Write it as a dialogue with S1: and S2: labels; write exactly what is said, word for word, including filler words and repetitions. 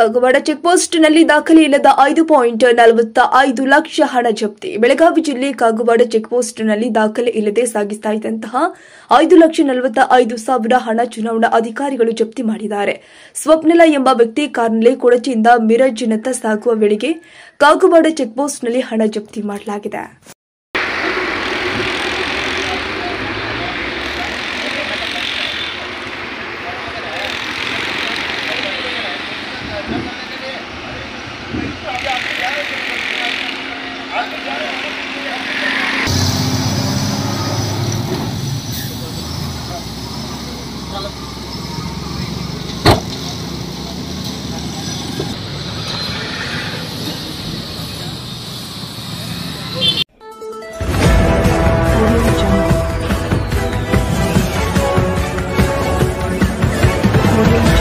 S1: ಕಾಗವಾಡ ಚೆಕ್ಪೋಸ್ಟ್ನಲ್ಲಿ ದಾಖಲೆ ಇಲ್ಲದ ಐದು ಪಾಯಿಂಟ್ ನಲವತ್ತ ಐದು ಲಕ್ಷ ಹಣ ಜಪ್ತಿ. ಬೆಳಗಾವಿ ಜಿಲ್ಲೆ ಕಾಗವಾಡ ಚೆಕ್ಪೋಸ್ಟ್ನಲ್ಲಿ ದಾಖಲೆ ಇಲ್ಲದೆ ಸಾಗಿಸ್ತಾ ಇದ್ದಂತಹ ಐದು ಲಕ್ಷ ನಲವತ್ತ ಐದು ಸಾವಿರ ಹಣ ಚುನಾವಣಾ ಅಧಿಕಾರಿಗಳು ಜಪ್ತಿ ಮಾಡಿದ್ದಾರೆ. ಸ್ವಪ್ನಲ ಎಂಬ ವ್ಯಕ್ತಿ ಕಾರ್ನಲ್ಲಿ ಕೊಡಚಿಯಿಂದ ಮಿರಜ್ನತ್ತ ಸಾಗುವ ವೇಳೆಗೆ ಕಾಗವಾಡ ಚೆಕ್ಪೋಸ್ಟ್ನಲ್ಲಿ ಹಣ ಜಪ್ತಿ ಮಾಡಲಾಗಿದೆ. Audio